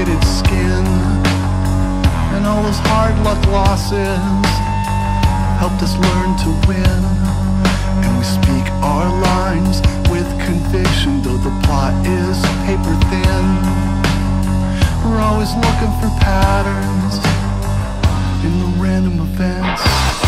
faded skin, and all those hard luck losses helped us learn to win. And we speak our lines with conviction, though the plot is paper thin. We're always looking for patterns in the random events.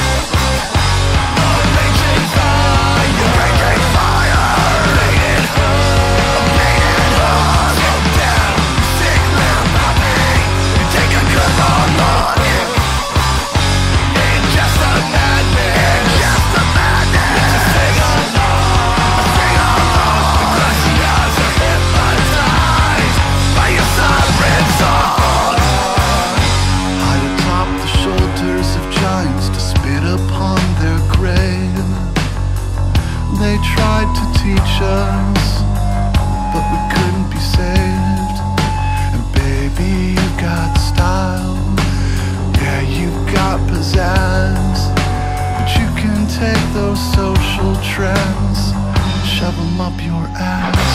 They tried to teach us, but we couldn't be saved. And baby, you got style, yeah, you got pizzazz, but you can take those social trends, shove them up your ass.